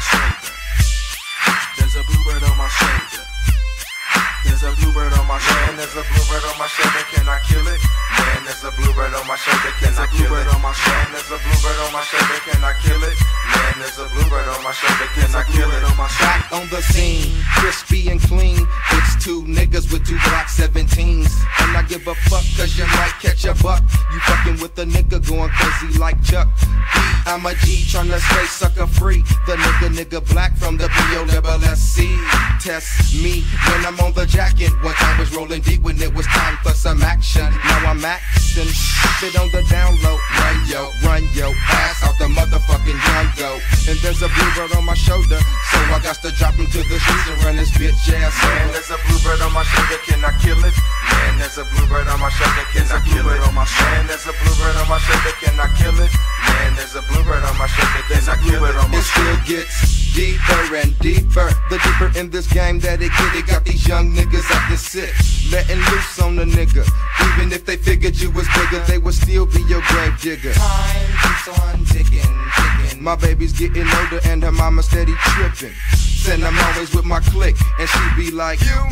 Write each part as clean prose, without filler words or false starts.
shoulder. There's a bluebird on my shoulder. There's a bluebird on my shoulder. Man, there's a bluebird on my shoulder. Can I kill it? Man, there's a bluebird on my shoulder. Can I kill it? Man, there's a bluebird on my shoulder. Can I kill it? Man, there's a bluebird on my shoulder. Can I kill it? Back on the scene, crispy and clean. It's two niggas with two Glock 17s. And I give a fuck cause you might catch a buck. You fucking with a nigga going crazy like Chuck. I'm a G tryna stay sucker free. The nigga black from the B-O-double-S-C. Test me when I'm on the jacket. One time was rolling deep when it was time for some action. Now I'm axing, sit on the down low. Run yo ass out the motherfucking jungle. And there's a bluebird on my shoulder, so I got to drop him to the streets and run this bitch ass over. Man, there's a bluebird on my shoulder, can I kill it? Man, there's a bluebird on my shoulder, can I kill it? Man, there's a bluebird on my shoulder, can I kill it? Man, there's a bluebird on my shoulder, can I kill it? It still gets deeper and deeper. The deeper in this game that it got these young niggas acting sick, letting loose on the nigga. Even if they figured you was bigger, they would still be your grave digger. Time keeps on ticking. My baby's getting older and her mama steady tripping. Said I'm always with my clique, and she be like, you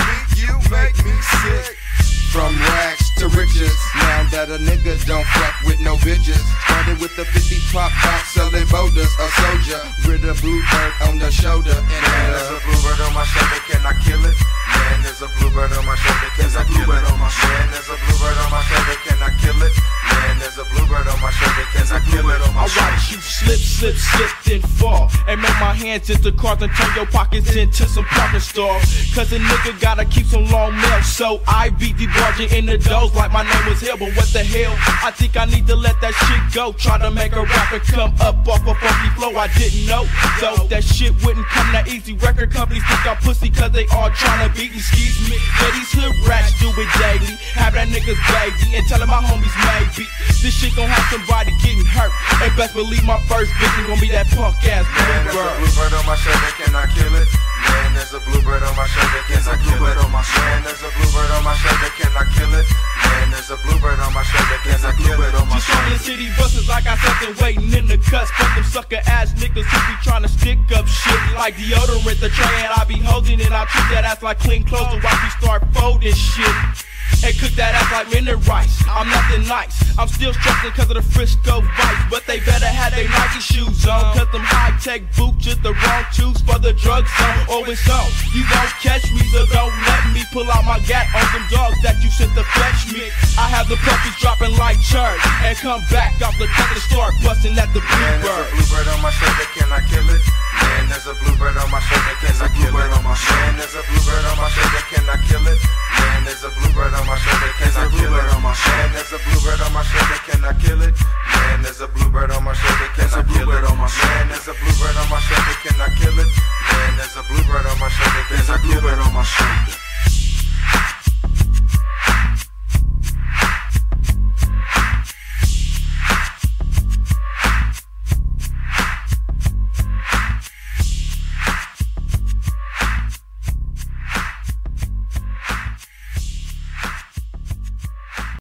make me sick. From rags to riches, now that a nigga don't fuck with no bitches. Started with the 50 pop out selling boulders. A soldier with a bluebird on the shoulder. And there's a bluebird on my shoulder, can I kill it? Man, there's a bluebird on my shoulder, can I kill it? Man, there's a bluebird on my shoulder, can I kill it? Man, there's a bluebird on my shoulder, can I kill it? I watch you slip, and fall, and make my hands into cars and turn your pockets into some parking stalls. Cause a nigga gotta keep some long mail, so I beat the barging in the doors like my name was Hill. But what the hell, I think I need to let that shit go. Try to make a rapper come up off a funky flow, I didn't know, so that shit wouldn't come that easy. Record companies think I'm pussy cause they all tryna beat me, excuse me. Yeah, these hood rats do it daily, have that niggas baby, and tellin' my homies maybe this shit gon' have somebody getting hurt. And best believe my first victim gon' be that punk ass bluebird. There's a bluebird on my shoulder, can I kill it? Man, there's a bluebird on my shoulder, can I kill it? Man, there's a bluebird on my shoulder, can I kill it? Man, there's a bluebird on my shoulder, can I kill it? Just on the city buses, I got something waiting in the cuts. Fuck them sucker ass niggas who be tryna stick up shit like deodorant. The tray and I be holding it, I treat that ass like clean clothes and watch me start folding shit. And cook that ass like minute rice. I'm nothing nice, I'm still stressing cause of the Frisco Vice. But they better have their Nike shoes on, cause them high-tech boots just the wrong shoes for the drug zone. Oh, it's on, you won't catch me, so don't let me pull out my gat on them dogs that you sent to fetch me. I have the puppies dropping like church and come back off the cut and start busting at the bluebird. Man, there's a bluebird on my shoulder, can I kill it? Man, there's a bluebird on my shoulder, can I kill it? Man, there's a bluebird on my shoulder, can I kill it? Man, there's a bluebird on my shoulder, can I kill it? Man, there's a bluebird on my shoulder, can I kill it? Man, there's a bluebird on my shoulder, can I kill it? Man, there's a bluebird on my shoulder, can I kill it? Man, there's a bluebird on my shoulder, can I kill it?